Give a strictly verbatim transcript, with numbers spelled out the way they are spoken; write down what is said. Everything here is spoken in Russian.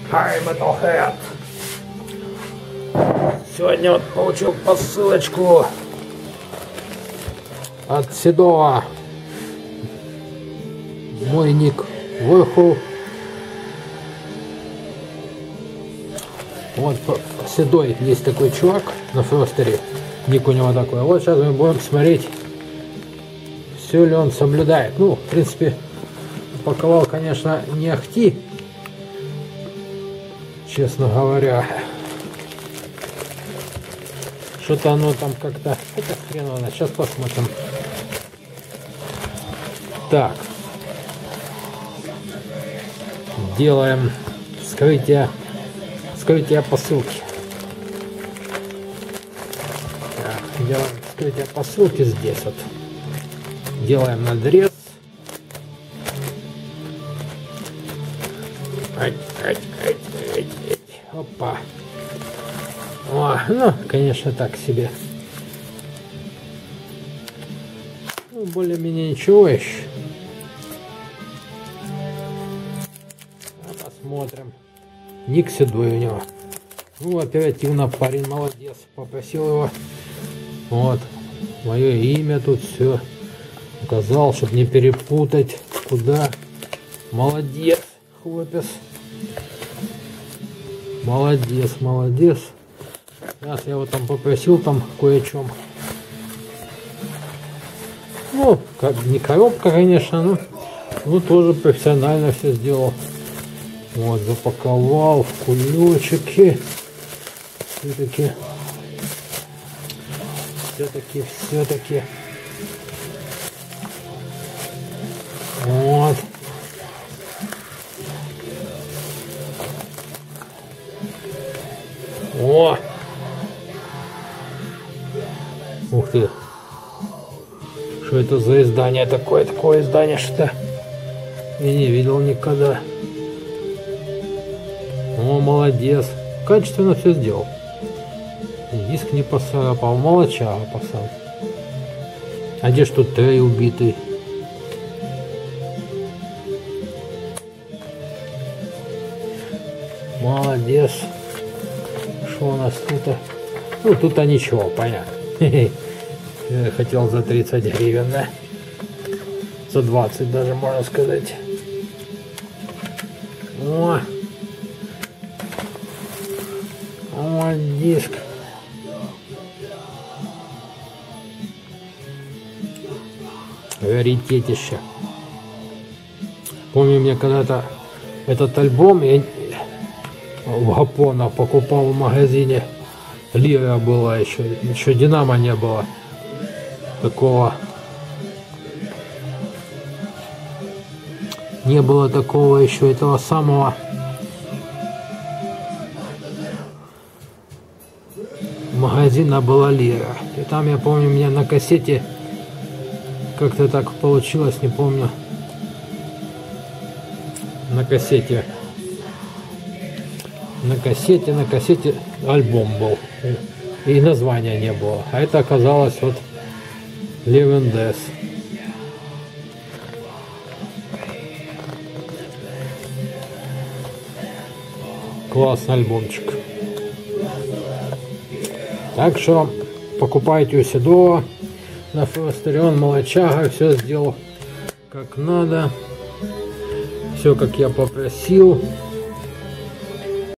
Hi, MetalHead. Сегодня вот получил посылочку от си дабл ю ди. Мой ник WARKULL. Вот си дабл ю есть такой чувак на фростере. Ник у него такой. Вот сейчас мы будем смотреть, все ли он соблюдает. Ну, в принципе, упаковал, конечно, не ахти, честно говоря. Что-то оно там как-то... Это хреново. Сейчас посмотрим. Так. Делаем вскрытие, вскрытие посылки. Так, делаем вскрытие посылки здесь вот. Делаем надрез. Ай, ай, ай, ай, ай. Опа. О, ну, конечно, так себе. Ну, более-менее ничего еще. А посмотрим. Ник си дабл ю у него. Ну, оперативно парень молодец. Попросил его. Вот. Мое имя тут все указал, чтобы не перепутать. Куда. Молодец, хлопец. Молодец, молодец. Сейчас я его там попросил там кое-чем. Ну, как не коробка, конечно, но ну тоже профессионально все сделал. Вот, запаковал в кулечики. Все-таки, все-таки, все-таки. Вот. О! Ух ты! Что это за издание такое? Такое издание, что я не видел никогда. О, молодец! Качественно все сделал. Диск не поцарапал, молочага пацан. А где ж тут трей убитый? Молодец! Что у нас тут? Ну, тут-то ничего, понятно. Я хотел за тридцать гривен, да? За двадцать даже, можно сказать. О! О, диск. Раритетище. Помню, мне когда-то этот альбом я в Гапона покупал в магазине. Лира была еще, еще Динамо не было такого, не было такого еще этого самого магазина была Лира. И там, я помню, у меня на кассете как-то так получилось, не помню, на кассете на кассете на кассете альбом был и названия не было, а это оказалось вот Левендес. Классный альбомчик. Так что покупайте у си дабл ю на фростере, он молочага, все сделал как надо, все как я попросил.